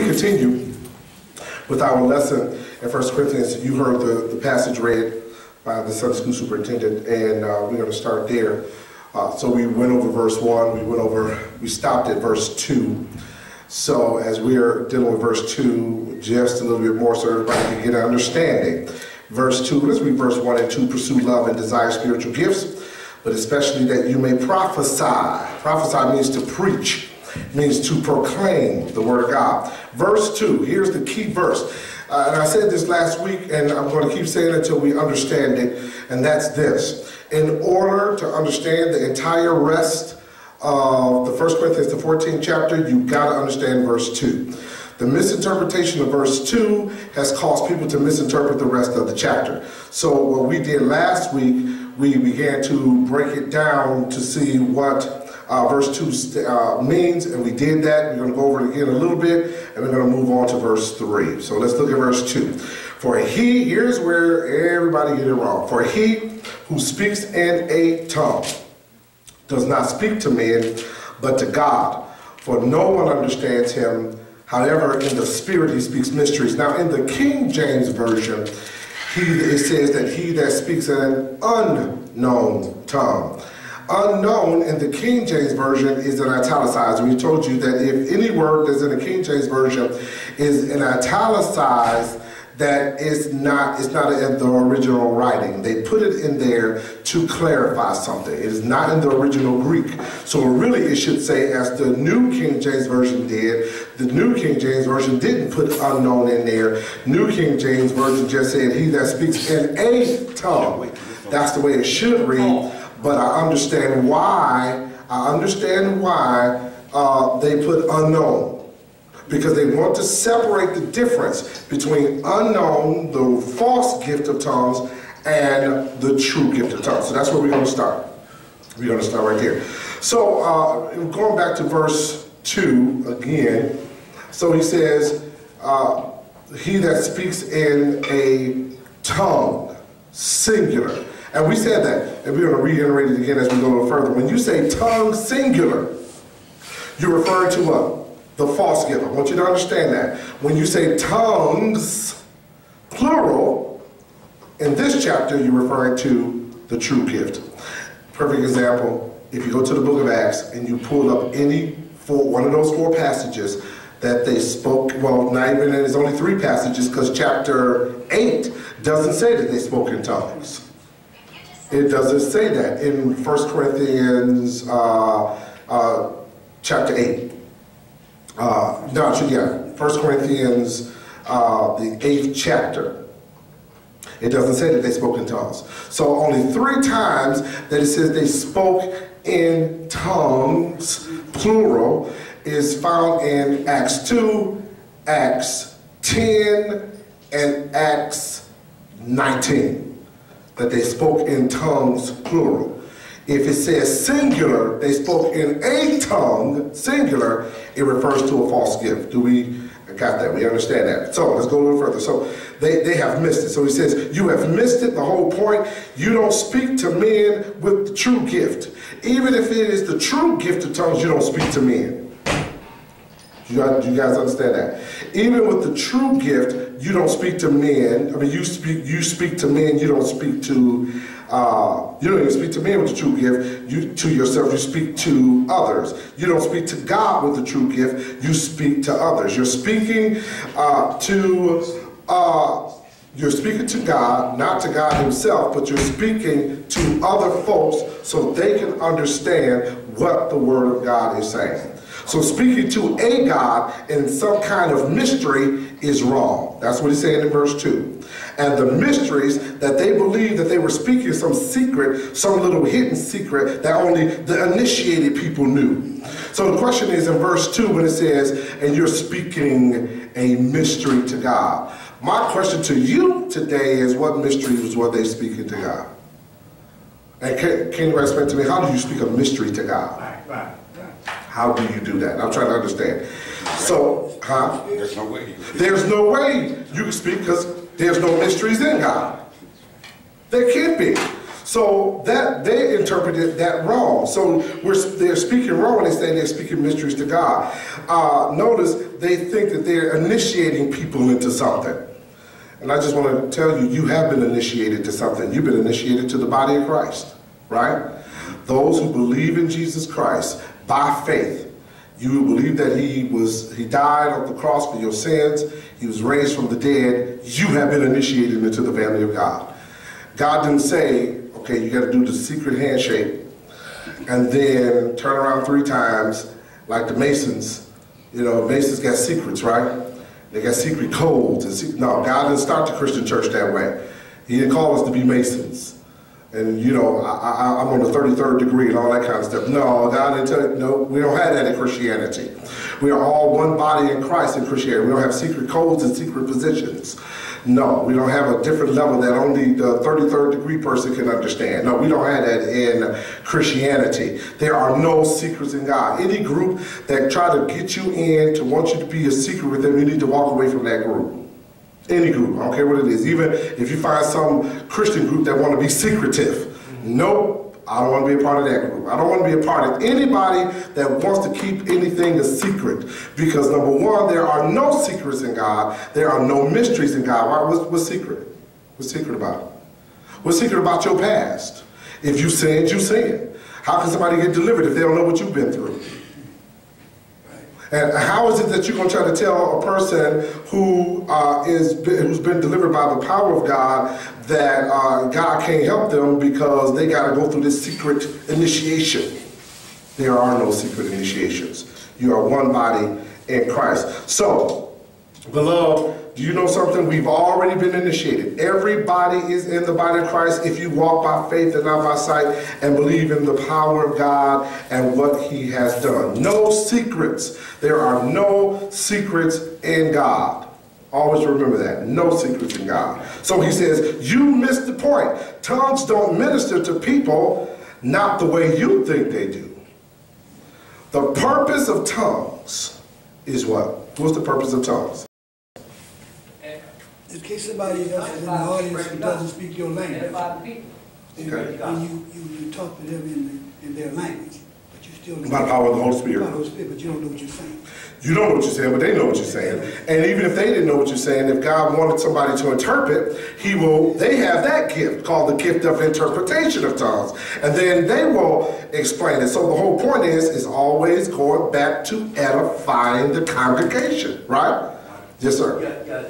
continue with our lesson in 1 Corinthians. You heard the passage read by the Sunday school superintendent, and we're going to start there. So we went over verse 1, we stopped at verse 2. So as we are dealing with verse 2, just a little bit more so everybody can get an understanding. Verse 2, let's read verse 1 and 2. Pursue love and desire spiritual gifts, but especially that you may prophesy. Prophesy means to preach, means to proclaim the word of God. Verse 2, here's the key verse. And I said this last week, and I'm going to keep saying it until we understand it, and that's this. In order to understand the entire rest of the 1 Corinthians, the 14th chapter, you've got to understand verse 2. The misinterpretation of verse 2 has caused people to misinterpret the rest of the chapter. So what we did last week, we began to break it down to see what verse 2 means, and we did that. We're going to go over it again a little bit, and we're going to move on to verse 3. So let's look at verse 2. For he, here's where everybody get it wrong. For he who speaks in a tongue does not speak to men, but to God. For no one understands him. However, in the Spirit he speaks mysteries. Now, in the King James Version, it says that he that speaks in an unknown tongue. Unknown in the King James Version is in italicized. We told you that if any word that's in the King James Version is in italicized, that it's not in the original writing. They put it in there to clarify something. It is not in the original Greek. So really it should say, as the New King James Version did. The New King James Version didn't put unknown in there. New King James Version just said, he that speaks in a tongue. That's the way it should read. But I understand why they put unknown. Because they want to separate the difference between unknown, the false gift of tongues, and the true gift of tongues. So that's where we're going to start. We're going to start right here. So going back to verse 2 again. So he says, he that speaks in a tongue, singular. And we said that, and we're going to reiterate it again as we go a little further. When you say tongue singular, you're referring to what? The false gift. I want you to understand that. When you say tongues, plural, in this chapter, you're referring to the true gift. Perfect example, if you go to the book of Acts and you pull up one of those 4 passages that they spoke, well, not even, there's only 3 passages because chapter 8 doesn't say that they spoke in tongues. It doesn't say that in 1 Corinthians chapter 8. 1 Corinthians, the 8th chapter. It doesn't say that they spoke in tongues. So only 3 times that it says they spoke in tongues, plural, is found in Acts 2, Acts 10, and Acts 19. That they spoke in tongues, plural. If it says singular, they spoke in a tongue, singular, it refers to a false gift. Got that? We understand that. So let's go a little further. So they have missed it. So he says, you have missed it, the whole point. You don't speak to men with the true gift. Even if it is the true gift of tongues, you don't speak to men. Do you guys understand that? Even with the true gift, you don't speak to men. I mean, you speak to men, you don't speak to you don't even speak to men with the true gift. To yourself, you speak to others. You don't speak to God with the true gift. You speak to others. You're speaking to God, not to God himself, but you're speaking to other folks so they can understand what the Word of God is saying. So speaking to a God in some kind of mystery is wrong. That's what he's saying in verse 2. And the mysteries that they believed that they were speaking some secret, some little hidden secret that only the initiated people knew. So the question is in verse 2 when it says, and you're speaking a mystery to God. My question to you today is, what mysteries were they speaking to God? And can you explain to me, how do you speak a mystery to God? Right. How do you do that? I'm trying to understand. So, There's no way. There's no way you can speak because there's no mysteries in God. There can't be. So that they interpreted that wrong. So they're speaking wrong when they say they're speaking mysteries to God. Notice they think that they're initiating people into something. And I just want to tell you, you have been initiated to something. You've been initiated to the body of Christ, right? Those who believe in Jesus Christ by faith. You believe that he died on the cross for your sins. He was raised from the dead. You have been initiated into the family of God. God didn't say, okay, you got to do the secret handshake and then turn around 3 times like the Masons. You know, Masons got secrets, right? They got secret codes. And no, God didn't start the Christian church that way. He didn't call us to be Masons. And, you know, I'm on the 33rd degree and all that kind of stuff. No, God didn't tell you. No, we don't have that in Christianity. We are all one body in Christ in Christianity. We don't have secret codes and secret positions. No, we don't have a different level that only the 33rd degree person can understand. No, we don't have that in Christianity. There are no secrets in God. Any group that try to get you in to want you to be a secret with them, you need to walk away from that group. Any group, I don't care what it is. Even if you find some Christian group that want to be secretive, nope, I don't want to be a part of that group. I don't want to be a part of anybody that wants to keep anything a secret. Because number one, there are no secrets in God. There are no mysteries in God. Why? What's secret? What's secret about it? What's secret about your past? If you sinned, you sinned. How can somebody get delivered if they don't know what you've been through? And how is it that you're going to try to tell a person who's been delivered by the power of God that God can't help them because they got to go through this secret initiation? There are no secret initiations. You are one body in Christ. So, beloved, do you know something? We've already been initiated. Everybody is in the body of Christ if you walk by faith and not by sight and believe in the power of God and what he has done. No secrets. There are no secrets in God. Always remember that. No secrets in God. So he says, you missed the point. Tongues don't minister to people not the way you think they do. The purpose of tongues is what? What's the purpose of tongues? In case somebody else is in the audience who doesn't speak your language, Okay. and you talk to them in their language, but you still don't By the power of the Holy Spirit. by the Holy Spirit, but you don't know what you're saying. You don't know what you're saying, but they know what you're saying. And even if they didn't know what you're saying, if God wanted somebody to interpret, they have that gift called the gift of interpretation of tongues. And then they will explain it. So the whole point is always going back to edifying the congregation, right? Yes, sir. Yeah.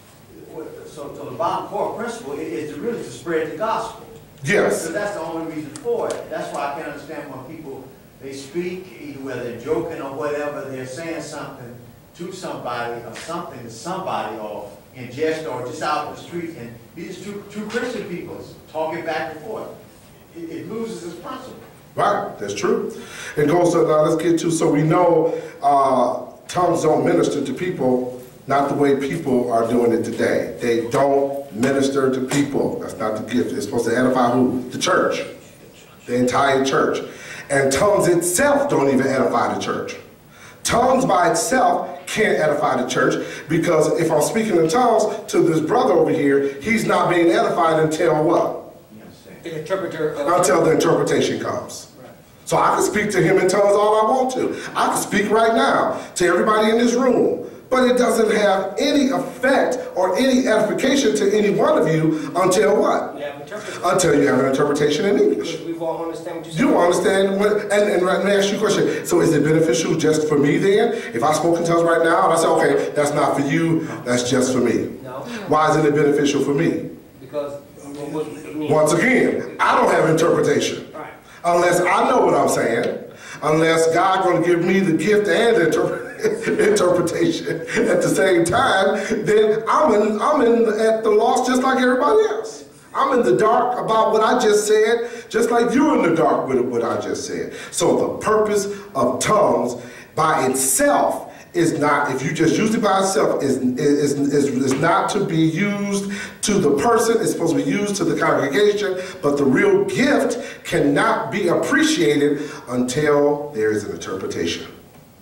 So the bottom core principle is to really to spread the gospel. Yes. So that's the only reason for it. That's why I can understand when people, they speak, either whether they're joking or whatever, they're saying something to somebody or something to somebody or in jest or just out in the street, and these two Christian people talking back and forth. It loses its principle. Right, that's true. It goes to, now let's get to, so we know tongues don't minister to people not the way people are doing it today. They don't minister to people. That's not the gift. It's supposed to edify who? The church. The entire church. And tongues itself don't even edify the church. Tongues by itself can't edify the church, because if I'm speaking in tongues to this brother over here, he's not being edified until what? The interpreter. Until the interpretation comes. So I can speak to him in tongues all I want to. I can speak right now to everybody in this room. But it doesn't have any effect or any edification to any one of you until what? Until you have an interpretation in English. We won't understand what you're saying. You understand what, and let me ask you a question. So is it beneficial just for me then? If I spoke in tongues right now and I say, okay, that's not for you, that's just for me. No. Why isn't it beneficial for me? Because Once again, I don't have interpretation. Right. Unless I know what I'm saying. Unless God going to give me the gift and interpretation at the same time, then I'm in at the loss just like everybody else. I'm in the dark about what I just said, just like you're in the dark with what I just said. So the purpose of tongues by itself is not, if you just use it by itself, is not to be used to the person. It's supposed to be used to the congregation, but the real gift cannot be appreciated until there is an interpretation.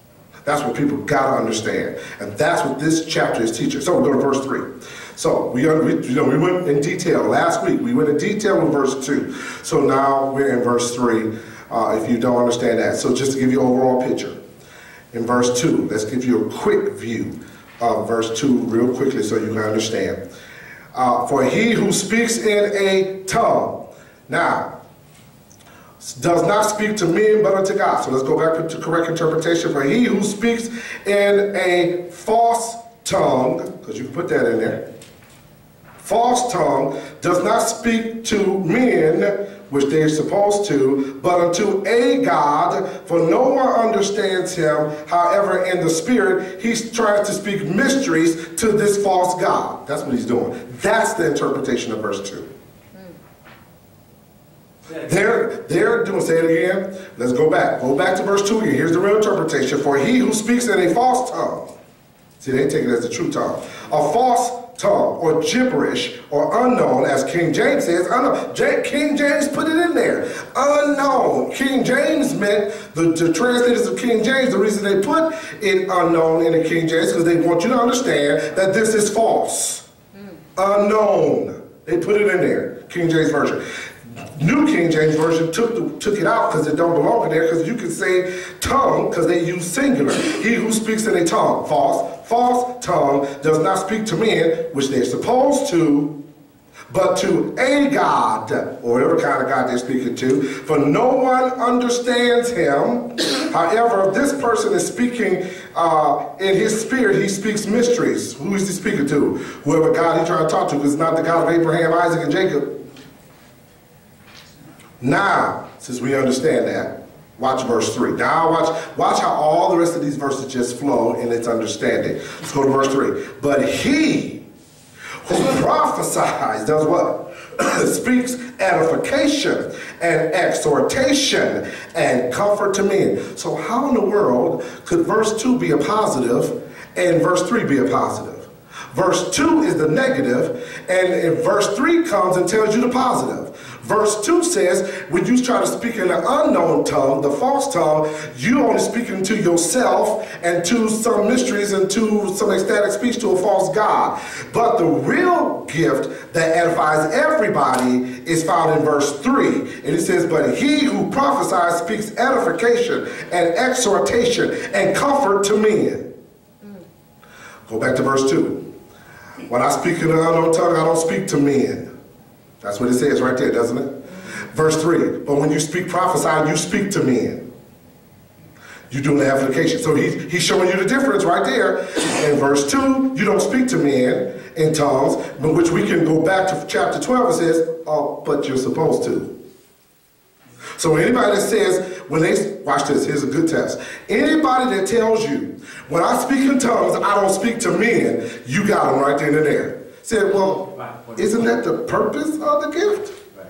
That's what people got to understand. And that's what this chapter is teaching. So we go to verse 3. So we went in detail last week. We went in detail in verse 2. So now we're in verse 3, if you don't understand that. So just to give you an overall picture. In verse 2, let's give you a quick view of verse 2 real quickly so you can understand. For he who speaks in a tongue, now, does not speak to men but unto God. So let's go back to correct interpretation. For he who speaks in a false tongue, because you can put that in there, false tongue, does not speak to men, which they are supposed to, but unto a God, for no one understands him. However, in the spirit, he tries to speak mysteries to this false God. That's what he's doing. That's the interpretation of verse 2. They're doing, say it again. Let's go back. Go back to verse 2 again. Here's the real interpretation. For he who speaks in a false tongue, see, they take it as the true tongue, a false tongue, or gibberish, or unknown, as King James says, unknown. King James put it in there. Unknown. King James meant, the translators of King James, the reason they put it unknown in the King James, because they want you to understand that this is false. Unknown. They put it in there. King James Version. New King James Version took it out because it don't belong in there, because you can say tongue because they use singular. He who speaks in a tongue, false tongue, does not speak to men, which they're supposed to, but to a God, or whatever kind of God they're speaking to, for no one understands him. However, if this person is speaking in his spirit, he speaks mysteries. Who is he speaking to? Whoever God he's trying to talk to, because it's not the God of Abraham, Isaac, and Jacob. Now, since we understand that, watch verse 3. Now watch how all the rest of these verses just flow in its understanding. Let's go to verse 3. But he who prophesies does what? Speaks edification and exhortation and comfort to men. So how in the world could verse 2 be a positive and verse 3 be a positive? Verse 2 is the negative, and verse 3 comes and tells you the positive. Verse 2 says, when you try to speak in an unknown tongue, the false tongue, you only speaking to yourself and to some mysteries and to some ecstatic speech to a false God. But the real gift that edifies everybody is found in verse 3. And it says, but he who prophesies speaks edification and exhortation and comfort to men. Go back to verse 2. When I speak in an unknown tongue, I don't speak to men. That's what it says right there, doesn't it? Verse 3, but when you speak prophesying, you speak to men. You do the edification. So he's showing you the difference right there. In verse 2, you don't speak to men in tongues, but which we can go back to chapter 12, it says, oh, but you're supposed to. So anybody that says, when they, watch this, here's a good test. Anybody that tells you, when I speak in tongues, I don't speak to men, you got them right then and there. Said, well, isn't that the purpose of the gift? Right.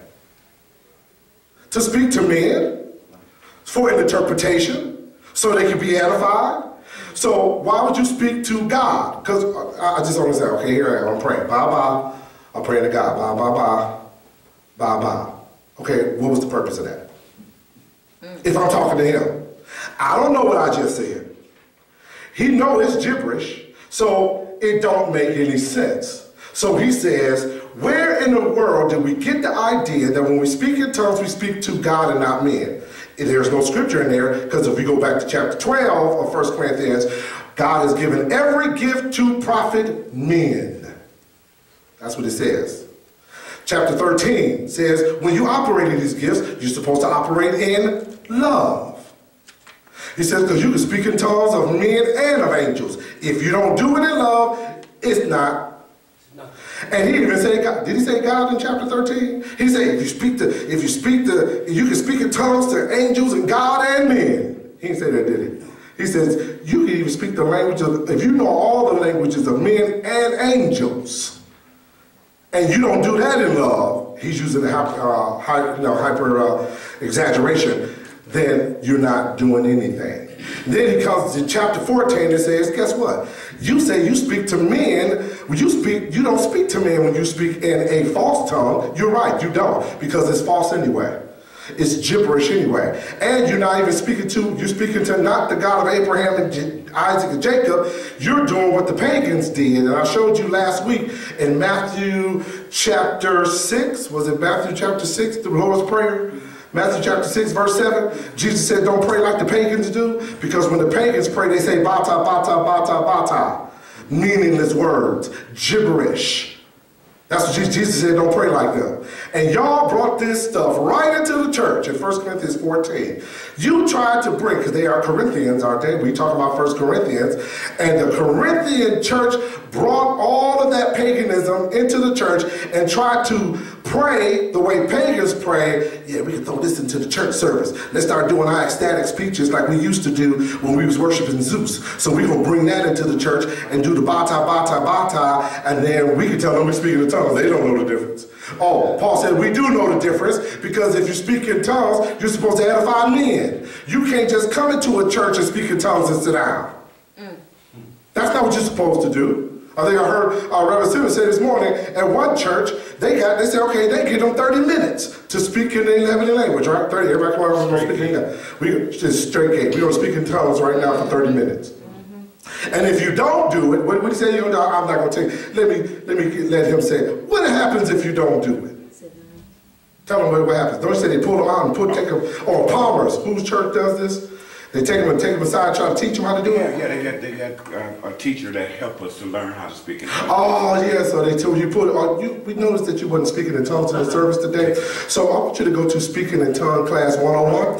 To speak to men for an interpretation, so they can be edified. So why would you speak to God? Because I just want to say, okay, here I am, I'm praying. Bye-bye. I'm praying to God. Bye-bye-bye. Bye-bye. Okay, what was the purpose of that? If I'm talking to him. I don't know what I just said. He knows it's gibberish, so it don't make any sense. So he says, where in the world did we get the idea that when we speak in tongues, we speak to God and not men? There's no scripture in there, because if we go back to chapter 12 of 1 Corinthians, God has given every gift to profit men. That's what it says. Chapter 13 says, when you operate in these gifts, you're supposed to operate in love. He says, because you can speak in tongues of men and of angels. If you don't do it in love, it's not. And he even said, God, did he say God in chapter 13? He said, you can speak in tongues to angels and God and men. He didn't say that, did he? He says, you can even speak the language of, if you know all the languages of men and angels, and you don't do that in love, he's using the hyper exaggeration, then you're not doing anything. Then he comes to chapter 14 and says, guess what? You say you speak to men. When you speak, you don't speak to men when you speak in a false tongue. You're right, you don't, because it's false anyway. It's gibberish anyway. And you're not even speaking to, you're speaking to not the God of Abraham and Isaac and Jacob. You're doing what the pagans did. And I showed you last week in Matthew chapter 6. Was it Matthew chapter 6, the Lord's Prayer? Matthew chapter 6, verse 7. Jesus said, don't pray like the pagans do. Because when the pagans pray, they say, bata, bata, bata, bata. Meaningless words. Gibberish. That's what Jesus said, don't pray like them. And y'all brought this stuff right into the church in 1 Corinthians 14. You tried to bring, because they are Corinthians, aren't they? We talk about 1 Corinthians. And the Corinthian church brought all of that paganism into the church and tried to pray the way pagans pray. Yeah, we can throw this into the church service. Let's start doing our ecstatic speeches like we used to do when we was worshiping Zeus. So we're going to bring that into the church and do the bata, bata, bata, and then we can tell them we're speaking in tongues. They don't know the difference. Oh, Paul said we do know the difference, because if you speak in tongues, you're supposed to edify men. You can't just come into a church and speak in tongues and sit down. That's not what you're supposed to do. I think I heard Reverend Simmons say this morning at one church, they said, okay, they give them 30 minutes to speak in the heavenly language, right? 30, everybody come on, we're going to speak in we just straight gate. We're going to speak in tongues right now for 30 minutes. And if you don't do it, what do you say? I'm not going to take. Let him say it. What happens if you don't do it? Tell them what happens. Don't you say they pull them out and take them on Palmer's? Whose church does this? They take them aside, try to teach them how to do it. Yeah, they got a teacher that helped us to learn how to speak in tongues. Oh yeah, so they told you we noticed that you wasn't speaking in tongues in the service today. So I want you to go to Speaking in Tongue class 101,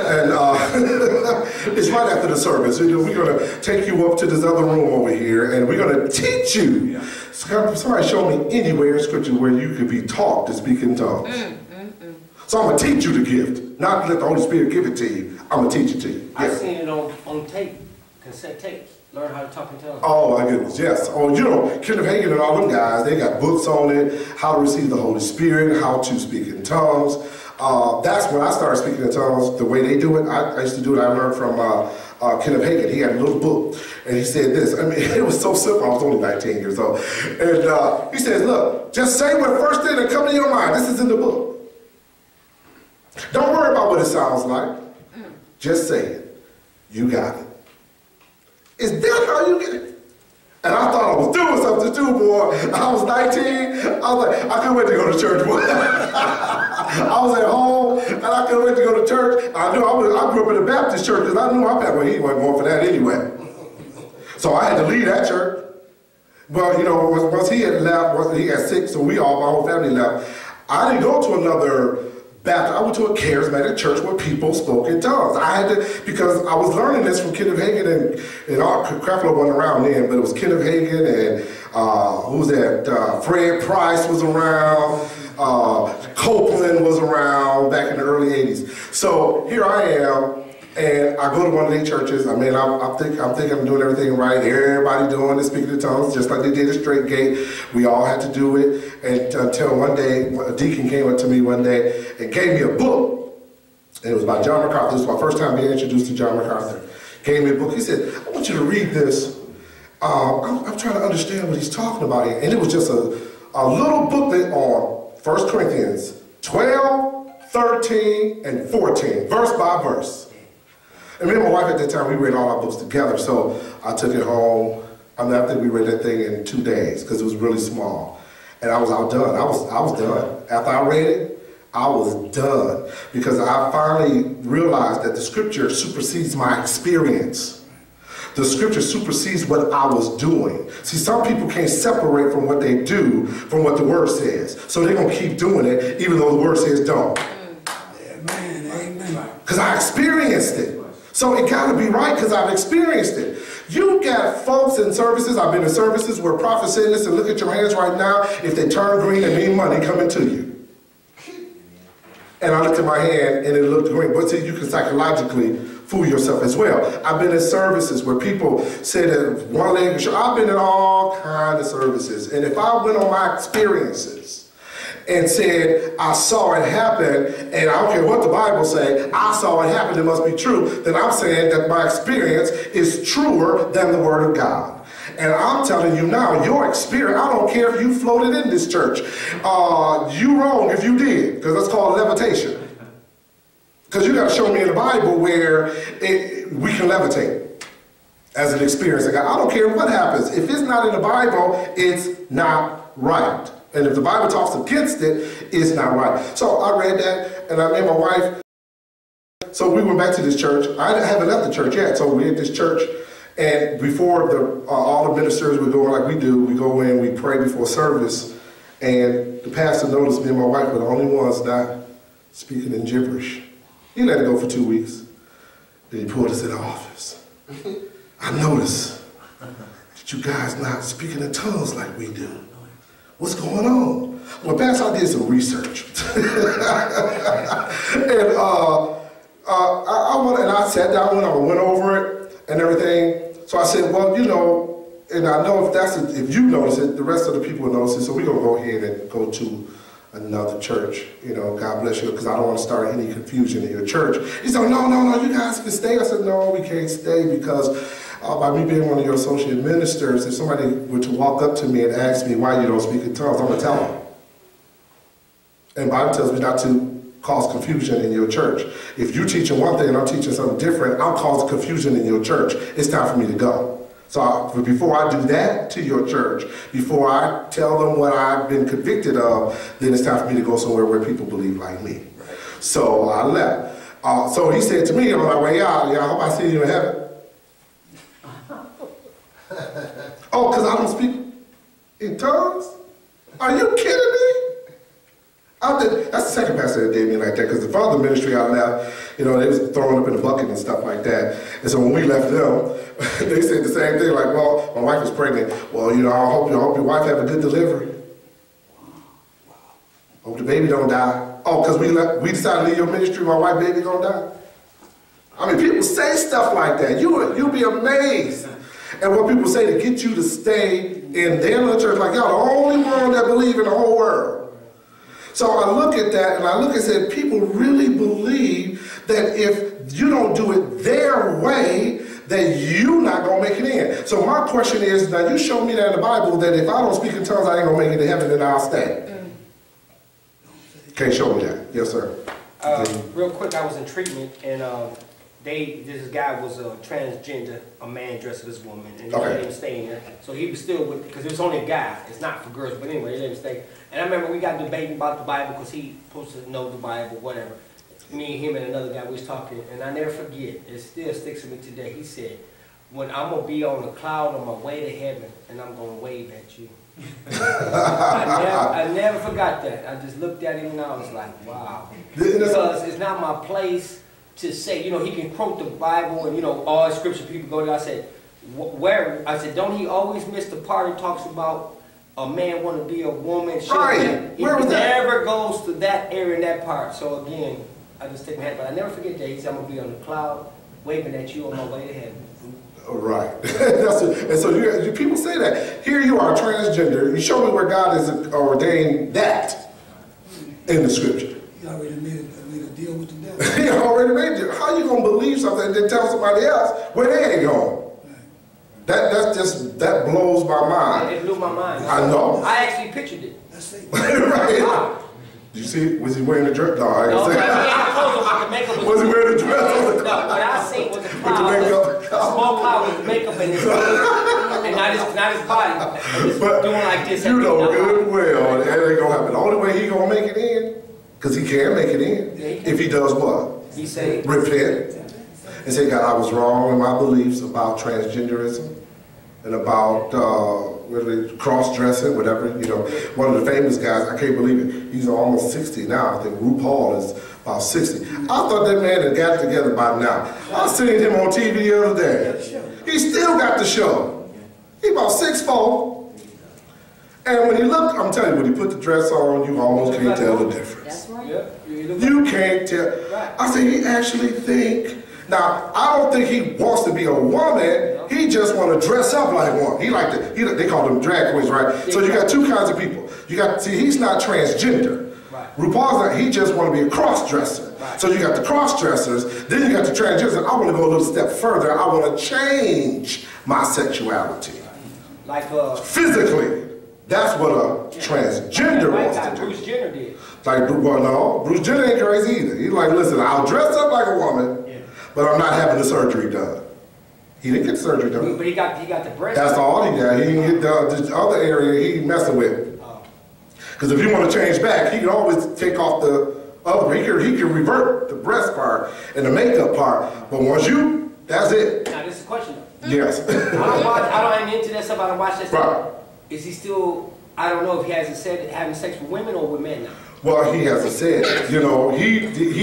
and it's right after the service. We're gonna take you up to this other room over here, and we're gonna teach you. Yeah. Somebody show me anywhere in Scripture where you could be taught to speak in tongues. So I'm going to teach you the gift, not let the Holy Spirit give it to you. I'm going to teach it to you. I've seen it on tape, cassette tapes. Learn how to talk in tongues. Oh, my goodness, yes. Oh, you know, Kenneth Hagin and all them guys, they got books on it, how to receive the Holy Spirit, how to speak in tongues. That's when I started speaking in tongues, the way they do it. I used to do it. I learned from Kenneth Hagin. He had a little book, and he said this. I mean, it was so simple. I was only 19 years old. And he says, look, just say what first thing that comes to your mind. This is in the book. Don't worry about what it sounds like. Just say it. You got it. Is that how you get it? And I thought I was doing something too, boy. I was 19. I was like, I couldn't wait to go to church, boy. I was at home, and I couldn't wait to go to church. I knew I grew up in a Baptist church, because I knew my pastor, he wasn't going for that anyway. So I had to leave that church. Well, you know, once he had left, he got sick, so my whole family left. I didn't go to another Baptist. I went to a charismatic church where people spoke in tongues. I had to, because I was learning this from Kenneth Hagin, and Creflo wasn't around then, but it was Kenneth Hagin, and who was that? Fred Price was around. Copeland was around back in the early 80s. So here I am, and I go to one of these churches. I mean, I think I'm doing everything right. Everybody doing it, speaking in tongues, just like they did at Straight Gate. We all had to do it. And until one day, a deacon came up to me one day and gave me a book. And it was by John MacArthur. This was my first time being introduced to John MacArthur. Gave me a book. He said, I want you to read this. I'm trying to understand what he's talking about here. And it was just a little booklet on 1 Corinthians 12, 13, and 14, verse by verse. And me and my wife at that time, we read all our books together. So I took it home. I think we read that thing in 2 days because it was really small. And I was outdone. I was done. After I read it, I was done. Because I finally realized that the scripture supersedes my experience. The scripture supersedes what I was doing. See, some people can't separate from what they do from what the word says. So they're going to keep doing it even though the word says don't. Amen, amen. Because I experienced it. So it got to be right because I've experienced it. You got folks in services, I've been in services where prophets say, listen, look at your hands right now. If they turn green, it means money coming to you. And I looked at my hand and it looked green. But see, you can psychologically fool yourself as well. I've been in services where people say that one leg is short. I've been in all kinds of services. And if I went on my experiences and said, I saw it happen, and I don't care what the Bible say, I saw it happen, it must be true, then I'm saying that my experience is truer than the Word of God. And I'm telling you now, your experience, I don't care if you floated in this church. You wrong if you did, because that's called levitation. Because you got to show me in the Bible where we can levitate as an experience. Like, I don't care what happens. If it's not in the Bible, it's not right. And if the Bible talks against it, it's not right. So I read that, and I met my wife. So we went back to this church. I haven't left the church yet. So we're at this church, and before all the ministers would go like we do, we go in, we pray before service, and the pastor noticed me and my wife were the only ones not speaking in gibberish. He let it go for 2 weeks. Then he pulled us in the office. I noticed that you guys not speaking in tongues like we do. What's going on? Well, Pastor, I did some research. And I sat down and I went over it and everything. So I said, well, you know, and I know if you notice it, the rest of the people will notice it. So we're going to go ahead and go to another church. You know, God bless you, because I don't want to start any confusion in your church. He said, no, you guys can stay. I said, no, we can't stay because by me being one of your associate ministers, if somebody were to walk up to me and ask me why you don't speak in tongues, I'm going to tell them. And the Bible tells me not to cause confusion in your church. If you're teaching one thing and I'm teaching something different, I'll cause confusion in your church. It's time for me to go. So before I do that to your church, before I tell them what I've been convicted of, then it's time for me to go somewhere where people believe like me. So I left. So he said to me on my way out, I hope I see you in heaven. Oh, because I don't speak in tongues? Are you kidding me? That's the second pastor that did me like that, because the father ministry I left, you know, they was throwing up in the bucket and stuff like that. And so when we left them, they said the same thing, like, well, my wife is pregnant. Well, you know, I hope your wife have a good delivery. Hope the baby don't die. Oh, because we decided to leave your ministry, my wife baby gonna die. I mean, people say stuff like that. You'll be amazed. And what people say to get you to stay in their little church, like, y'all the only one that believe in the whole world. So I look at that and I look and say, people really believe that if you don't do it their way, that you're not going to make it in. So my question is, now you show me that in the Bible, that if I don't speak in tongues, I ain't going to make it to heaven, then I'll stay. Can't show me that. Yes, sir. Real quick, I was in treatment, and this guy was a transgender, a man dressed as a woman, and they let him stay in there. So he was still with, because it was only a guy. It's not for girls, but anyway, they let him stay. And I remember we got debating about the Bible, because he supposed to know the Bible, whatever. Me, him, and another guy, we was talking, and I never forget, it still sticks with me today. He said, when I'm going to be on a cloud on my way to heaven, and I'm going to wave at you. I never forgot that. I just looked at him and I was like, wow. Because it's not my place to say, you know, he can quote the Bible and, you know, all scripture people go to. I said, where? I said, don't he always miss the part that talks about a man want to be a woman? Right. He never goes to that area in that part. So again, I just take my hand, but I never forget that. He said, I'm going to be on the cloud waving at you on my way to heaven. Right. And so people say that. Here you are, transgender. You show me where God has ordained that in the scripture. He already made a deal with the devil. He already made it. How you going to believe something and then tell somebody else where they ain't going? That blows my mind. It blew my mind. I know. I actually pictured it. That's it. Right. Did you see? Was he wearing the dress? No, I didn't say. Was he wearing the dress? No, what I seen was a cloud. A small cloud with makeup in his and not his body. Just doing like this. You know good well that ain't gonna happen. The only way he gonna make it in, because he can make it in, if he does what? He say repent and say, God, I was wrong in my beliefs about transgenderism and about cross-dressing, whatever. You know, one of the famous guys, I can't believe it, he's almost 60 now. I think RuPaul is about 60. I thought that man had got together by now. I seen him on TV the other day. He still got the show. He about 6'4". And when he looked, I'm telling you, when he put the dress on, you almost can't tell the difference. That's right. You can't tell. I said, he actually think. Now, I don't think he wants to be a woman. He just want to dress up like one. They call them drag queens, right? So you got two kinds of people. He's not transgender. RuPaul's not, he just want to be a cross-dresser. So you got the cross-dressers, then you got the transgenders. I want to go a little step further. I want to change my sexuality. like physically. That's what a transgender White wants guy, to do. Bruce Jenner did. Like, well, no, Bruce Jenner ain't crazy either. He's like, listen, I'll dress up like a woman, but I'm not having the surgery done. He didn't get the surgery done. But he got the breast. That's all he got. He didn't get the other area he messing with. Because if you want to change back, he can always take off the other. He can revert the breast part and the makeup part. But once that's it. Now this is a question though. Yes. I don't into that stuff. I don't watch that stuff. Right. Is he still? I don't know if he hasn't said having sex with women or with men now. Well, he hasn't said. You know, he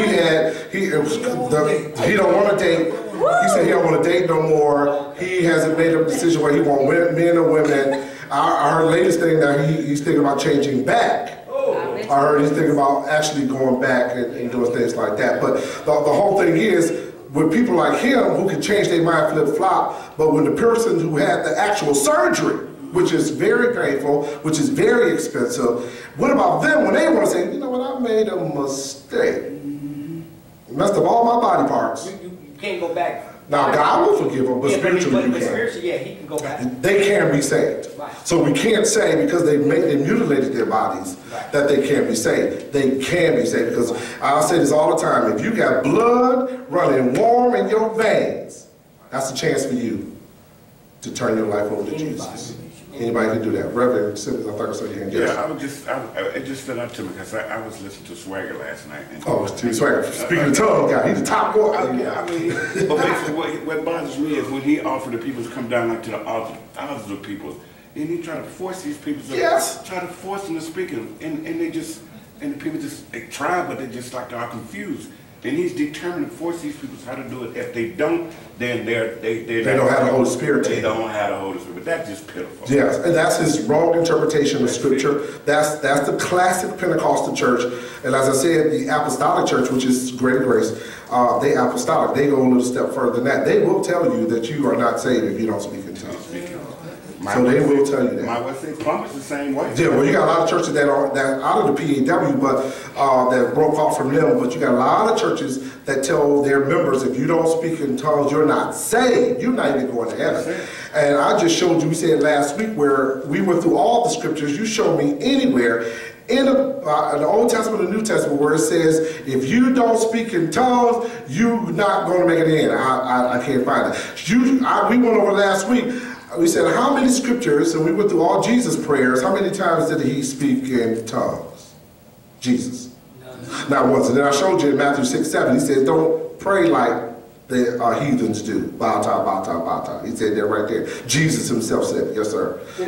don't want to date. He said he don't want to date no more. He hasn't made a decision where he wants men or women. I heard latest thing that he's thinking about changing back. I heard he's thinking about actually going back and doing things like that. But the whole thing is, with people like him who can change their mind flip-flop, but when the person who had the actual surgery, which is very painful, which is very expensive, what about them when they want to say, you know what, I made a mistake. Messed up all my body parts. You can't go back. Now, God will forgive them, but spiritually you but can't. spiritually, yeah, he can go back. They can be saved. Right. So we can't say because they mutilated their bodies that they can't be saved. They can be saved because I'll say this all the time. If you got blood running warm in your veins, that's a chance for you to turn your life over to Jesus. Anybody can do that. Reverend Simmons, I thought I saw your hand. Yes. It just stood out to me because I was listening to Swagger last night. And Swagger. Speaking of tongue guy, he's the top boy. I mean, but basically what bothers me is when he offered the people to come down like to the thousands of people, and he tried to force these people to try to force them to speak, and the people they try, but they just like are confused. And he's determined to force these people how to do it. If they don't, then they don't have the Holy Spirit. They don't have the Holy Spirit. But that's just pitiful. Yes, and that's his wrong interpretation of Scripture. That's the classic Pentecostal church. And as I said, the Apostolic Church, which is Greater Grace, they apostolic. They go a little step further than that. They will tell you that you are not saved if you don't speak in tongues. So they will tell you that. My wife says Plumber's the same way. Yeah, well, you got a lot of churches that are out of the PAW, but that broke off from them. But you got a lot of churches that tell their members, if you don't speak in tongues, you're not saved. You're not even going to heaven. And I just showed you, we said last week, where we went through all the scriptures. You showed me anywhere in the Old Testament and New Testament where it says, if you don't speak in tongues, you're not going to make it in. I can't find it. We went over last week. We said, how many scriptures, and we went through all Jesus' prayers, how many times did he speak in tongues? Jesus. Not once. And then I showed you in Matthew 6:7, he said, don't pray like the heathens do. Bata, bata, bata. He said that right there. Jesus himself said, yes, sir. Me,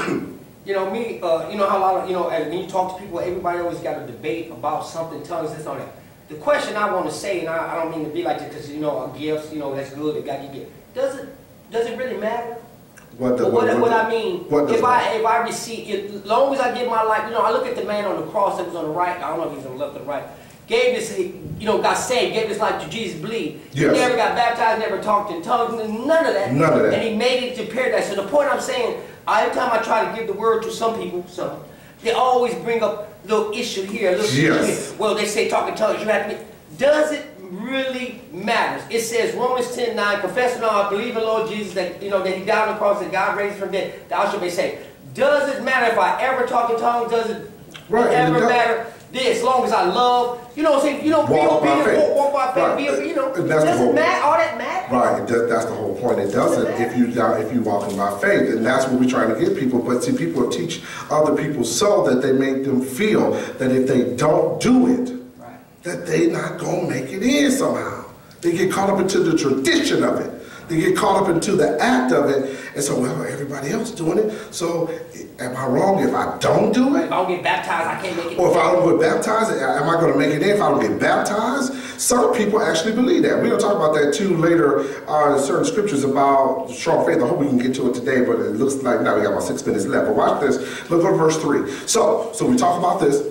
you know how a lot of, when you talk to people, everybody always got a debate about something, tongues, this, all that. The question I want to say, and I don't mean to be like this, because, gifts, that's good, that God you get. Does it really matter? What I mean, if I receive, as long as I give my life, I look at the man on the cross that was on the right, I don't know if he's on the left or the right, gave his, got saved, gave his life to Jesus, believed. Yes. He never got baptized, never talked in tongues, none of that. None of that. And he made it to paradise. So the point I'm saying, every time I try to give the word to some people, they always bring up a little issue here, a little issue here. Well, they say talk in tongues, you have to be. Does it really matters? It says Romans 10:9, confess now I believe in Lord Jesus that that he died on the cross and God raised from dead, thou shalt be saved. Does it matter if I ever talk in tongues? Does it ever matter? As long as I love, what I'm saying, walk by faith, does it matter? All that matters? Right, that's the whole point. It doesn't if you walking by faith, and that's what we're trying to get people. But see, people teach other people so that they make them feel that if they don't do it, that they're not going to make it in somehow. They get caught up into the tradition of it. They get caught up into the act of it. And so, well, everybody else doing it. So, am I wrong if I don't do it? If I don't get baptized, I can't make it in. Or if I don't get baptized, am I going to make it in if I don't get baptized? Some people actually believe that. We're going to talk about that too later in certain scriptures about strong faith. I hope we can get to it today, but it looks like now we got about 6 minutes left. But watch this. Look at verse 3. So we talk about this.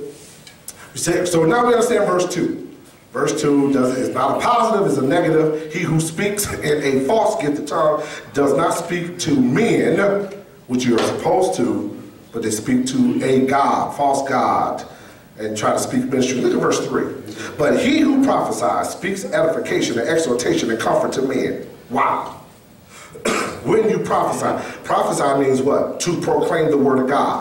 So now we understand verse 2. Verse 2 is not a positive, it's a negative. He who speaks in a false gift of tongue does not speak to men, which you are supposed to, but they speak to a God, false God, and try to speak ministry. Look at verse 3. But he who prophesies speaks edification and exhortation and comfort to men. Wow. When you prophesy means what? To proclaim the word of God.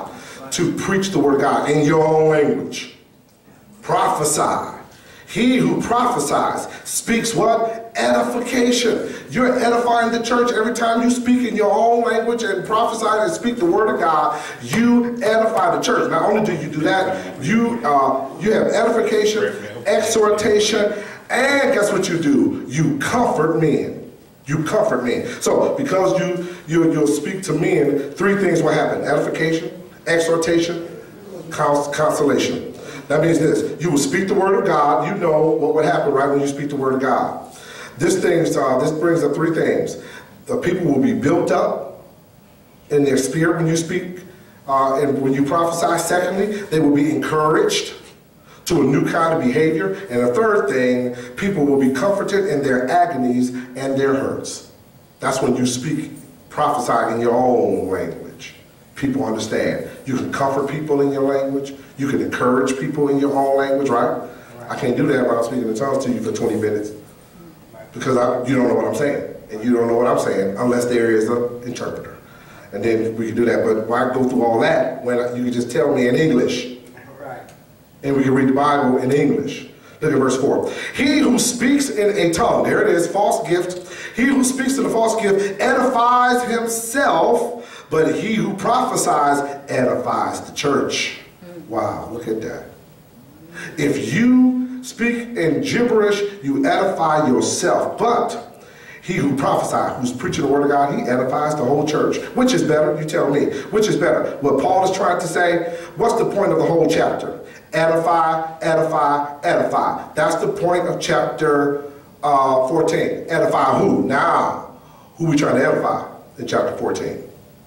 to preach the word of God in your own language. Prophesy. He who prophesies speaks what? Edification. You're edifying the church every time you speak in your own language and prophesy and speak the word of God. You edify the church. Not only do you do that, you have edification, exhortation, and guess what you do? You comfort men. You comfort men. So because you'll speak to men, three things will happen: edification, exhortation, consolation. That means this: you will speak the word of God. You know what would happen right when you speak the word of God. This brings up three things. The people will be built up in their spirit when you speak and when you prophesy. Secondly, they will be encouraged to a new kind of behavior. And the third thing, people will be comforted in their agonies and their hurts. That's when you speak, prophesy in your own language. People understand. You can comfort people in your language. You can encourage people in your own language, right? I can't do that when I'm speaking in tongues to you for 20 minutes because you don't know what I'm saying. And you don't know what I'm saying unless there is an interpreter. And then we can do that. But why go through all that when you can just tell me in English? And we can read the Bible in English. Look at verse 4. He who speaks in a tongue, there it is, false gift. He who speaks in a false gift edifies himself, but he who prophesies edifies the church. Wow, look at that. If you speak in gibberish, you edify yourself. But he who prophesies, who's preaching the word of God, he edifies the whole church. Which is better? You tell me. Which is better? What Paul is trying to say? What's the point of the whole chapter? Edify, edify, edify. That's the point of chapter 14. Edify who? Now, who are we trying to edify in chapter 14?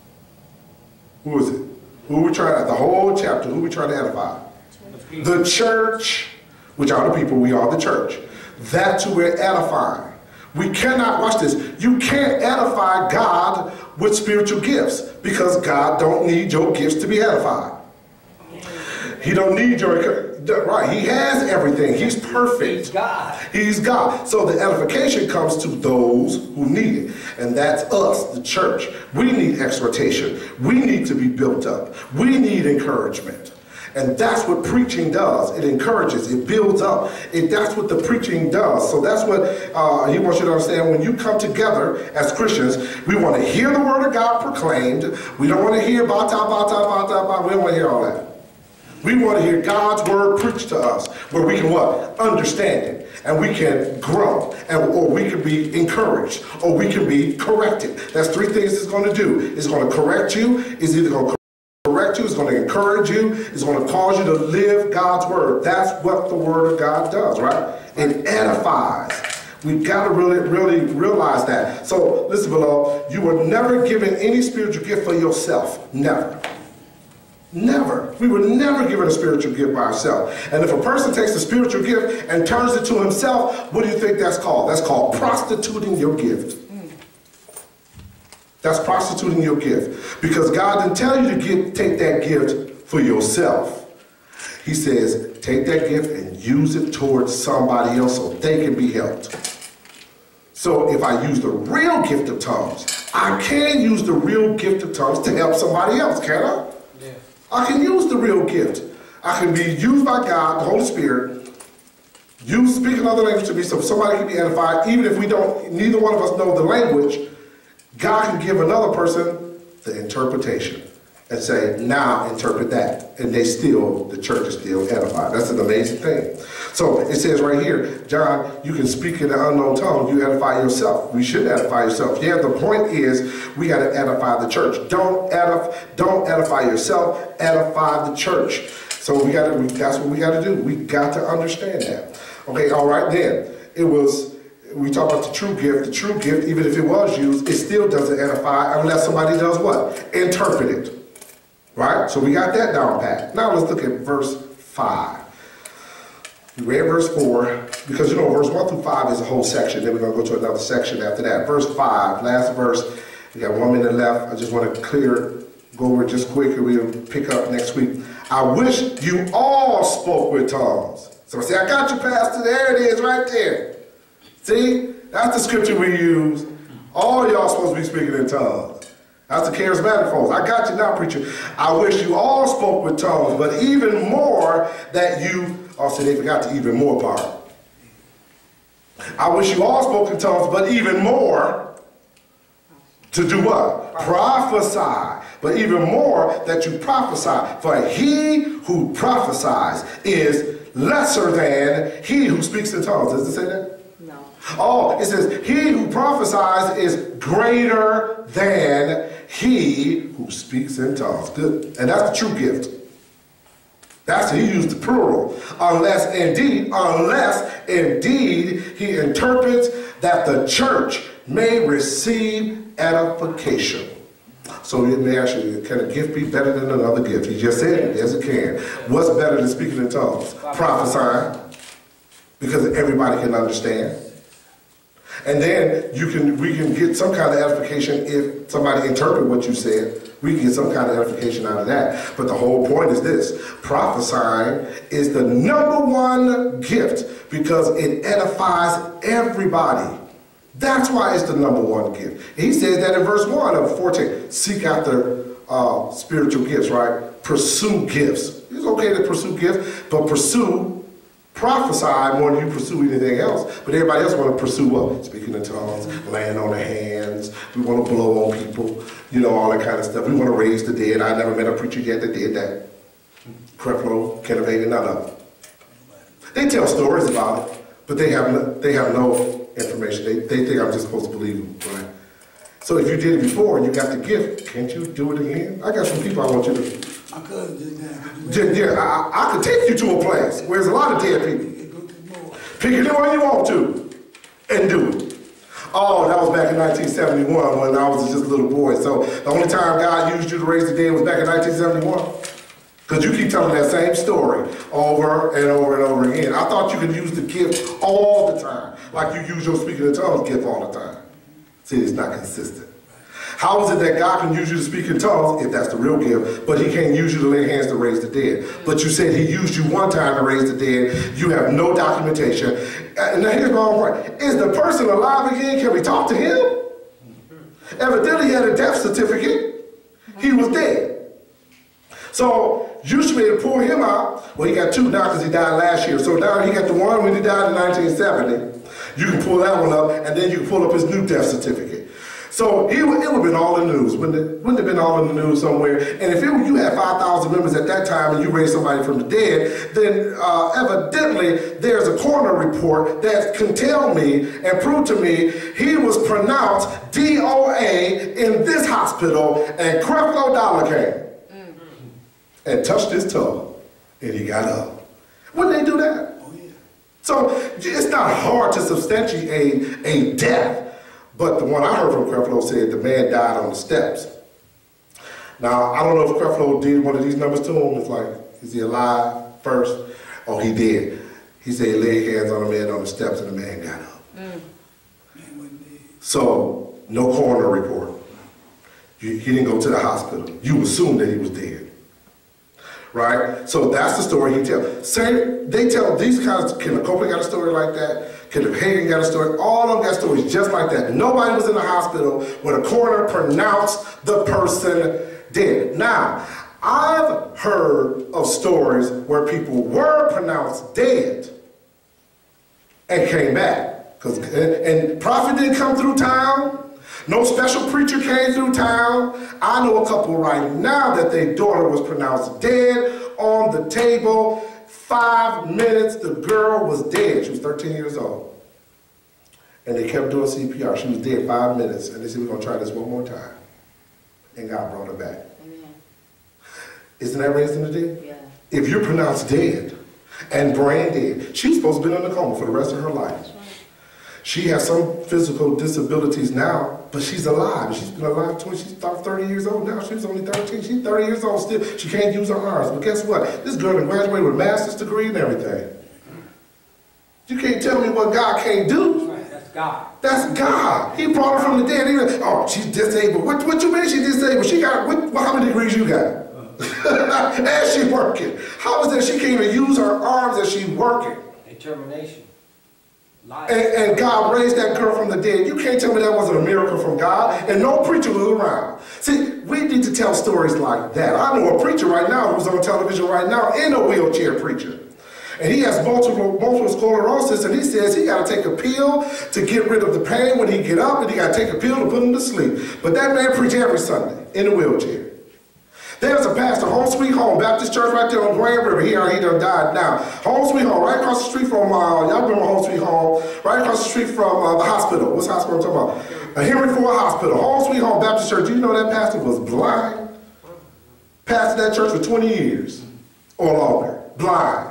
Who is it? Who are we trying to, the whole chapter, who are we trying to edify? The church, which are the people, we are the church. That's who we're edifying. We cannot, watch this, you can't edify God with spiritual gifts because God don't need your gifts to be edified. He don't need your, right, he has everything. He's perfect. He's God. He's God. So the edification comes to those who need it. And that's us, the church. We need exhortation. We need to be built up. We need encouragement. And that's what preaching does. It encourages, it builds up. That's what the preaching does. So that's what he wants you to understand. When you come together as Christians, we want to hear the word of God proclaimed. We don't want to hear bata, bata, bata, bata. We don't want to hear all that. We want to hear God's word preached to us, where we can what? Understand it, and we can grow, or we can be encouraged, or we can be corrected. That's three things it's going to do. It's going to correct you. It's either going to correct you, it's going to encourage you, it's going to cause you to live God's word. That's what the word of God does, right? It edifies. We've got to really realize that. So listen, beloved, you were never given any spiritual gift for yourself. Never. Never. We were never given a spiritual gift by ourselves. And if a person takes a spiritual gift and turns it to himself, what do you think that's called? That's called prostituting your gift. That's prostituting your gift. Because God didn't tell you to take that gift for yourself. He says, take that gift and use it towards somebody else so they can be helped. So if I use the real gift of tongues, I can use the real gift of tongues to help somebody else, can't I? I can use the real gift. I can be used by God, the Holy Spirit, speak another language to me so somebody can be edified. Even if neither one of us know the language, God can give another person the interpretation and say, now interpret that. And the church is still edified. That's an amazing thing. So it says right here, John, you can speak in an unknown tongue, you edify yourself. We should edify yourself. Yeah, the point is we got to edify the church. Don't edify yourself, edify the church. So that's what we got to do. We got to understand that. Okay, all right, then. We talk about the true gift. The true gift, even if it was used, it still doesn't edify unless somebody does what? Interpret it. Right? So we got that down pat. Now let's look at verse 5. We read verse 4, because verse 1 through 5 is a whole section. Then we're going to go to another section after that. Verse 5, last verse. We got 1 minute left. I just want to go over it just quick, and we'll pick up next week. I wish you all spoke with tongues. So I say, I got you, Pastor. There it is, right there. See? That's the scripture we use. All y'all supposed to be speaking in tongues. That's the charismatic folks. I got you now, preacher. I wish you all spoke with tongues, but even more that you, also they forgot the even more part. I wish you all spoke in tongues, but even more to do what? Prophesy. But even more that you prophesy. For he who prophesies is lesser than he who speaks in tongues. Does it say that? No. Oh, it says, he who prophesies is greater than he who speaks in tongues. Good. And that's the true gift. That's, he used the plural. Unless indeed he interprets that the church may receive edification. So let me ask you, can a gift be better than another gift? He just said it, yes it can. What's better than speaking in tongues? Prophesying, because everybody can understand. And then we can get some kind of edification if somebody interpret what you said. We can get some kind of edification out of that. But the whole point is this: prophesying is the #1 gift because it edifies everybody. That's why it's the #1 gift. He says that in verse 1 of 14. Seek after spiritual gifts, right? Pursue gifts. It's okay to pursue gifts, but prophesy more than you pursue anything else. But everybody else want to pursue what? Speaking in tongues, laying on their hands. We want to blow on people, you know, all that kind of stuff. We want to raise the dead. I never met a preacher yet that did that. Creflo, Kenneth Hagin, none of them. They tell stories about it, but they have no information. They think I'm just supposed to believe them, right? So if you did it before and you got the gift, can't you do it again? I got some people I want you to. My cousin did that. Yeah, I could take you to a place where there's a lot of dead people. Pick any one you want to and do it. Oh, that was back in 1971 when I was just a little boy. So the only time God used you to raise the dead was back in 1971? Because you keep telling that same story over and over and over again. I thought you could use the gift all the time, like you use your speaking in tongues gift all the time. See, it's not consistent. How is it that God can use you to speak in tongues, if that's the real gift, but he can't use you to lay hands to raise the dead? But you said he used you one time to raise the dead. You have no documentation. And now here's my own point. Is the person alive again? Can we talk to him? Evidently he had a death certificate. He was dead. So you should be able to pull him out. Well, he got 2 now because he died last year. So now he got the one when he died in 1970. You can pull that one up, and then you can pull up his new death certificate. So it would have been all in the news. Wouldn't it have been all in the news somewhere? And if you had 5,000 members at that time and you raised somebody from the dead, then evidently there's a coroner report that can tell me and prove to me he was pronounced DOA in this hospital and Creflo Dollar came and touched his toe and he got up. Wouldn't they do that? Oh, yeah. So it's not hard to substantiate a death. But the one I heard from Creflo said the man died on the steps. Now, I don't know if Creflo did one of these numbers to him. It's like, is he alive first? Oh, he did. He said he laid hands on a man on the steps and the man got up. Man wasn't dead. So, no coroner report. He didn't go to the hospital. You assume that he was dead. Right? So that's the story he tells. They tell these kinds. Kenneth Copeland got a story like that. Kenneth Hagin got a story. All of them got stories just like that. Nobody was in the hospital when a coroner pronounced the person dead. Now, I've heard of stories where people were pronounced dead and came back. And prophet didn't come through town. No special preacher came through town. I know a couple right now that their daughter was pronounced dead on the table. 5 minutes, the girl was dead. She was 13 years old. And they kept doing CPR. She was dead 5 minutes. And they said, we're going to try this one more time. And God brought her back. Amen. Isn't that raising the dead? Yeah. If you're pronounced dead and brain dead, she's supposed to be in a coma for the rest of her life. That's right. She has some physical disabilities now, but she's alive. She's been alive until she's about 30 years old now. She was only 13. She's 30 years old still. She can't use her arms. But guess what? This girl graduated with a master's degree and everything. You can't tell me what God can't do. That's God. That's God. He brought her from the dead. He went, oh, she's disabled. What you mean she's disabled? She got, how many degrees you got? And she working. How is that she can't even use her arms as she working? Determination. And God raised that girl from the dead. You can't tell me that wasn't a miracle from God, and no preacher was around. See, we need to tell stories like that. I know a preacher right now who's on television right now in a wheelchair preacher. And he has multiple sclerosis, and he says he got to take a pill to get rid of the pain when he get up, and he got to take a pill to put him to sleep. But that man preached every Sunday in a wheelchair. There's a pastor, Home Sweet Home Baptist Church right there on Grand River. He done died now. Home Sweet Home, right across the street from, y'all remember Home Sweet Home, right across the street from the hospital. What's hospital I'm talking about? Henry Ford Hospital. Home Sweet Home Baptist Church. Do you know that pastor was blind? Pastored that church for 20 years or longer. Blind.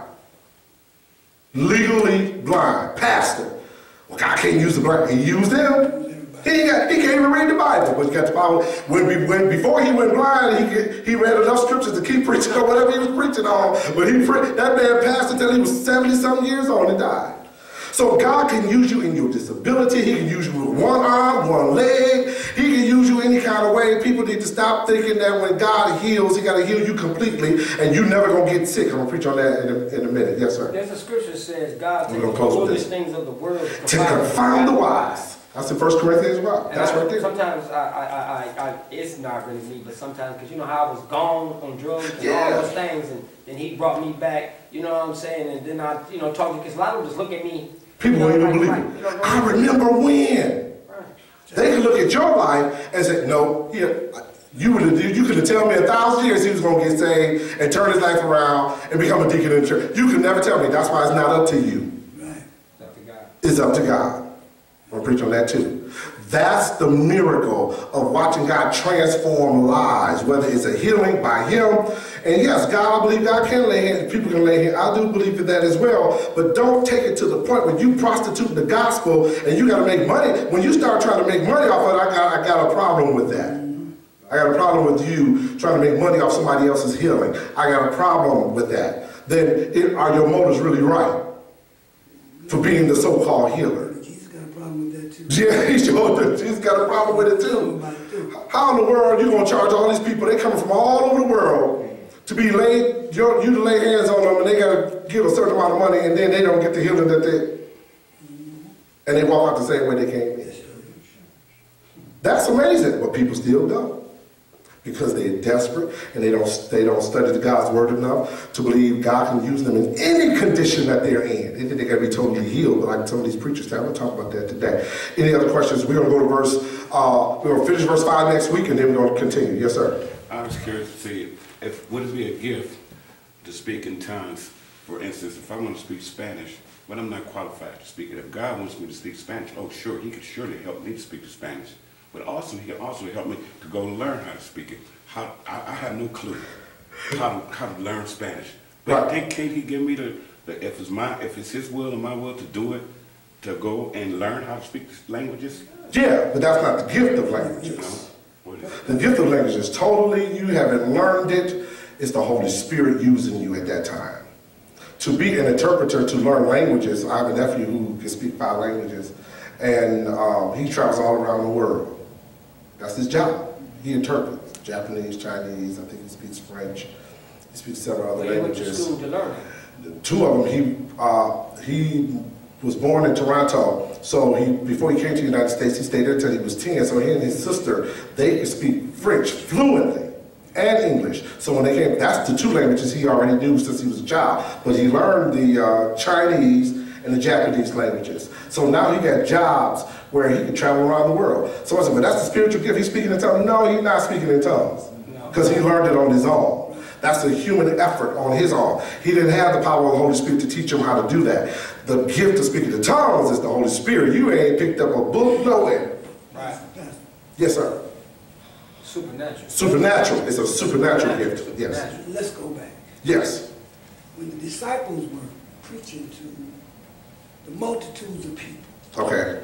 Legally blind. Pastor. Well, God can't use the blind. He used them. He can't even read the Bible, but he got the power. Before he went blind, he read enough scriptures to keep preaching on whatever he was preaching on. But that man passed until he was 70-something years old and died. So God can use you in your disability. He can use you with one arm, one leg. He can use you any kind of way. People need to stop thinking that when God heals, he got to heal you completely, and you're never going to get sick. I'm going to preach on that in a minute. Yes, sir. There's a scripture that says God takes the foolish things of the world to confound the wise. That's in 1 Corinthians as well. That's right there. Sometimes it's not really me, but sometimes, because you know how I was gone on drugs and all those things, and then he brought me back, you know what I'm saying, and then I, talk, because a lot of them just look at me. People don't even believe it. I remember when. They could look at your life and say, no, you could have told me 1,000 years he was going to get saved and turn his life around and become a deacon in the church. You could never tell me. That's why it's not up to you. Right. It's up to God. It's up to God. I'm going to preach on that too. That's the miracle of watching God transform lives, whether it's a healing by him. And yes, God, I believe God can lay hands, people can lay hands. I do believe in that as well. But don't take it to the point where you prostitute the gospel and you got to make money. When you start trying to make money off of it, I got a problem with that. I got a problem with you trying to make money off somebody else's healing. I got a problem with that. Then are your motives really right for being the so-called healer? Yeah, he's got a problem with it too. How in the world are you going to charge all these people? They coming from all over the world to be laid, you to lay hands on them, and they got to give a certain amount of money, and then they don't get the healing that and they walk out the same way they came in. That's amazing, but people still don't. Because they're desperate and they don't study God's word enough to believe God can use them in any condition that they're in. They think they got to be totally healed, but like some of these preachers say, I'm going to talk about that today. Any other questions? We're going to go to we're going to finish verse 5 next week, and then we're going to continue. Yes, sir. I was curious to see would it be a gift to speak in tongues? For instance, if I want to speak Spanish, but I'm not qualified to speak it. If God wants me to speak Spanish, oh sure, he could surely help me to speak Spanish. But also, he can also help me to go learn how to speak it. I have no clue how to learn Spanish. But can't he give me if it's his will and my will to do it, to go and learn how to speak languages? Yeah, but that's not the gift of languages. The gift of languages is totally, you haven't learned it. It's the Holy Spirit using you at that time. To be an interpreter, to learn languages, I have a nephew who can speak 5 languages, and he travels all around the world. That's his job. He interprets Japanese, Chinese, I think he speaks French. He speaks several other languages. He went to school to learn it. 2 of them, he was born in Toronto. So before he came to the United States, he stayed there until he was 10. So he and his sister, they could speak French fluently and English. So when they came, that's the 2 languages he already knew since he was a child. But he learned the Chinese and the Japanese languages. So now he got jobs where he can travel around the world. So I said, but that's the spiritual gift. He's speaking in tongues. No, he's not speaking in tongues. Because he learned it on his own. That's a human effort on his own. He didn't have the power of the Holy Spirit to teach him how to do that. The gift of speaking in tongues is the Holy Spirit. You ain't picked up a book nowhere. Right. Yes, sir. Supernatural. Supernatural. It's a supernatural gift. Yes. Let's go back. Yes. When the disciples were preaching to the multitudes of people. Okay.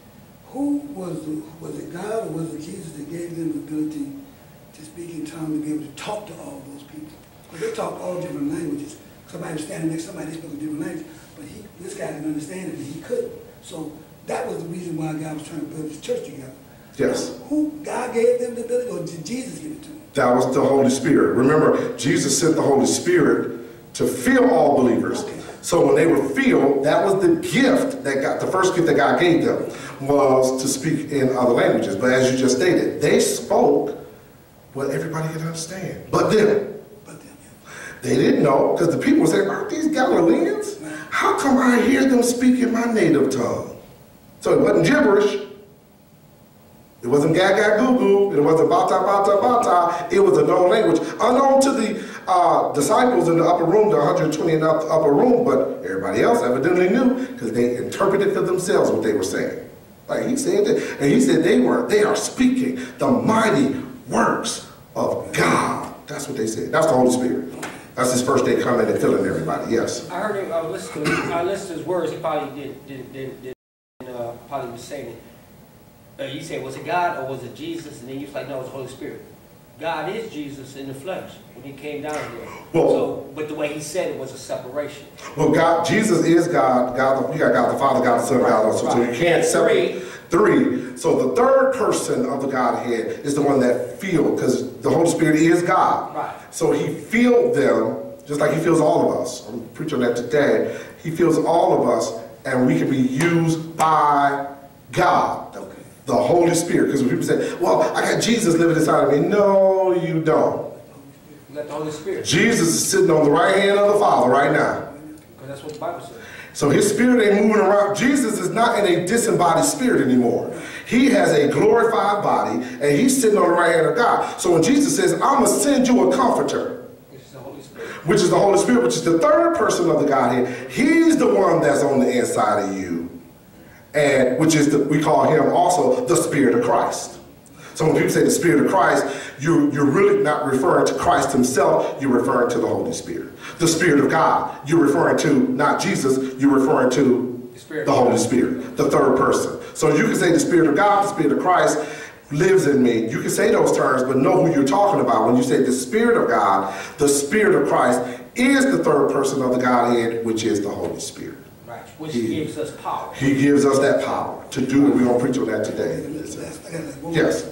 Who was it God or was it Jesus that gave them the ability to speak in tongues, to be able to talk to all those people? Because they talked all different languages. Somebody was standing next to somebody, they spoke a different language, but this guy didn't understand it and he couldn't. So that was the reason why God was trying to build his church together. Yes. Who God gave them the ability, or did Jesus give it to them? That was the Holy Spirit. Remember, Jesus sent the Holy Spirit to fill all believers. Okay. So when they were filled, that was the gift that the first gift that God gave them was to speak in other languages. But as you just stated, they spoke what everybody could understand. But them. They didn't know, because the people were saying, aren't these Galileans? How come I hear them speak in my native tongue? So it wasn't gibberish. It wasn't gaga goo goo. It wasn't bata bata bata. It was a known language, unknown to the disciples in the upper room, the 120 in the upper room, but everybody else evidently knew because they interpreted for themselves what they were saying. Like he said that, and he said they are speaking the mighty works of God. That's what they said. That's the Holy Spirit. That's his first day coming and filling everybody. Yes. I heard him. I listened to his words. He probably didn't probably was saying it. You said, was it God or was it Jesus? And then you was like, no, it's the Holy Spirit. God is Jesus in the flesh when he came down here. Well, but the way he said it was a separation. Well, Jesus is God. You got God the Father, God the Son, God also. So you can't separate three. So the third person of the Godhead is the one that filled, because the Holy Spirit is God. Right. So he filled them just like he fills all of us. I'm preaching that today. He fills all of us, and we can be used by God. Okay. The Holy Spirit. Because when people say, well, I got Jesus living inside of me. No, you don't. You got the Holy Spirit. Jesus is sitting on the right hand of the Father right now. Because that's what the Bible says. So his spirit ain't moving around. Jesus is not in a disembodied spirit anymore. He has a glorified body, and he's sitting on the right hand of God. So when Jesus says, I'm going to send you a comforter, which is the Holy Spirit, which is the third person of the Godhead, he's the one that's on the inside of you. And which is, we call him also the Spirit of Christ. So when people say the Spirit of Christ, you're really not referring to Christ himself, you're referring to the Holy Spirit. The Spirit of God, you're referring to not Jesus, you're referring to the Holy Spirit, the third person. So you can say the Spirit of God, the Spirit of Christ lives in me. You can say those terms, but know who you're talking about. When you say the Spirit of God, the Spirit of Christ is the third person of the Godhead, which is the Holy Spirit. Which gives us power. He gives us that power to do it. We're going to preach on that today. Yes.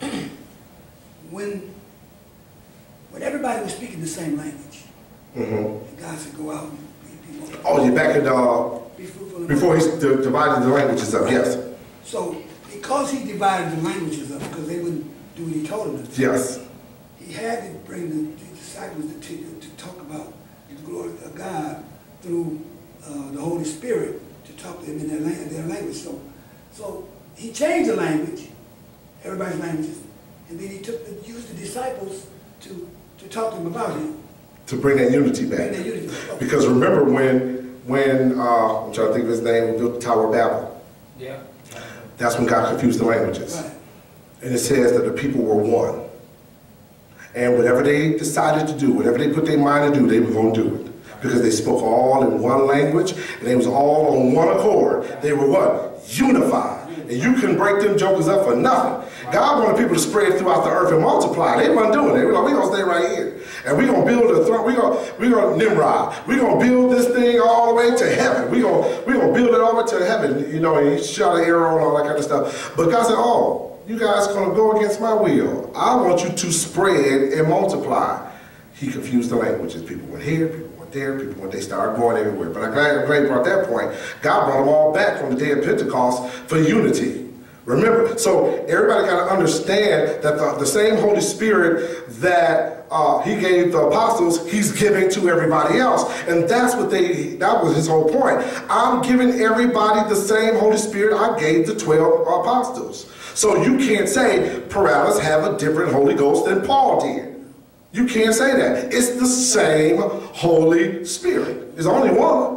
When everybody was speaking the same language, and God said, go out and be more. Oh, you're back in before he divided the languages up, yes. So, because he divided the languages up, because they wouldn't do what he told them to do. Yes. He had to bring the disciples to talk about the glory of God through the Holy Spirit to talk to them in their language. So he changed the language, everybody's languages, and then he used the disciples to talk to them about him. To bring that unity back. Okay. Because remember when I'm trying to think of his name, built the Tower of Babel. Yeah. That's when God confused the languages. Right. And it says that the people were one. And whatever they decided to do, whatever they put their mind to do, they were going to do it. Because they spoke all in one language, and they was all on one accord. They were what? Unified. And you couldn't break them jokers up for nothing. God wanted people to spread throughout the earth and multiply. They wasn't doing it. They were like, we're going to stay right here. And we're going to build a throne. We're going to Nimrod. We're going to build this thing all the way to heaven. We're going to build it all the way to heaven. You know, and he shot an arrow and all that kind of stuff. But God said, oh, you guys are going to go against my will. I want you to spread and multiply. He confused the languages. People went here, people there, people when they started going everywhere. But I'm glad you brought that point. God brought them all back from the day of Pentecost for unity. Remember, so everybody got to understand that the same Holy Spirit that he gave the apostles, he's giving to everybody else. And that was his whole point. I'm giving everybody the same Holy Spirit I gave the 12 apostles. So you can't say Paralysis have a different Holy Ghost than Paul did. You can't say that. It's the same Holy Spirit. There's only one.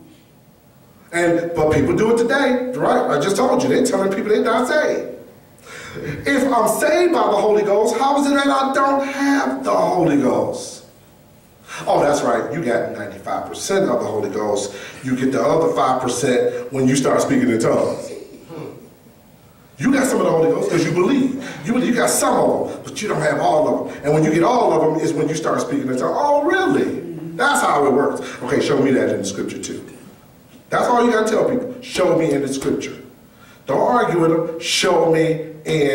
But people do it today, right? I just told you, they're telling people they're not saved. If I'm saved by the Holy Ghost, how is it that I don't have the Holy Ghost? Oh, that's right. You got 95% of the Holy Ghost. You get the other 5% when you start speaking in tongues. You got some of the Holy Ghost because you believe. You got some of them, but you don't have all of them. And when you get all of them is when you start speaking in tongues. Oh, really? That's how it works. Okay, show me that in the scripture too. That's all you got to tell people. Show me in the scripture. Don't argue with them. Show me in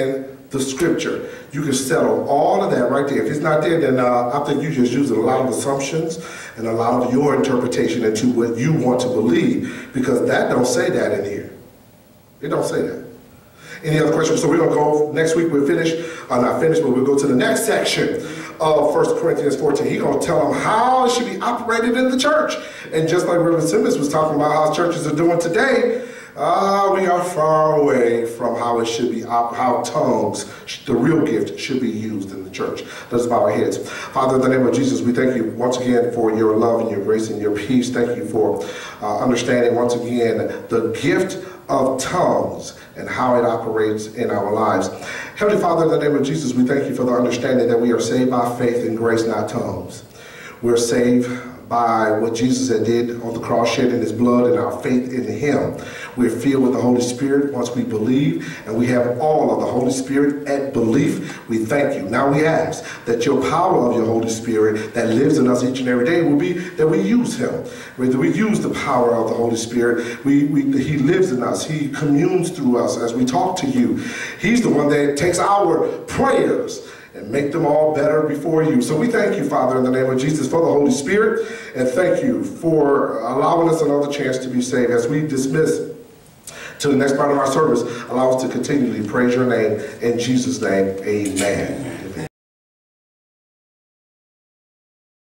the scripture. You can settle all of that right there. If it's not there, then I think you're just using a lot of assumptions and a lot of your interpretation into what you want to believe, because that don't say that in here. It don't say that. Any other questions? So we're going to go, next week we'll finish, not finish, but we'll go to the next section of 1 Corinthians 14. He's going to tell them how it should be operated in the church. And just like Reverend Simmons was talking about how churches are doing today, we are far away from how it should be, how tongues, the real gift, should be used in the church. Let's bow our heads. Father, in the name of Jesus, we thank you once again for your love and your grace and your peace. Thank you for understanding once again the gift of tongues and how it operates in our lives. Heavenly Father, in the name of Jesus, we thank you for the understanding that we are saved by faith and grace, not tongues. We're saved by what Jesus had did on the cross, shedding his blood, and our faith in him. We're filled with the Holy Spirit once we believe, and we have all of the Holy Spirit at belief. We thank you. Now we ask that your power of your Holy Spirit that lives in us each and every day will be that we use him. Whether we use the power of the Holy Spirit, he lives in us. He communes through us as we talk to you. He's the one that takes our prayers and make them all better before you. So we thank you, Father, in the name of Jesus, for the Holy Spirit, and thank you for allowing us another chance to be saved. As we dismiss to the next part of our service, allow us to continually praise your name. In Jesus' name, amen.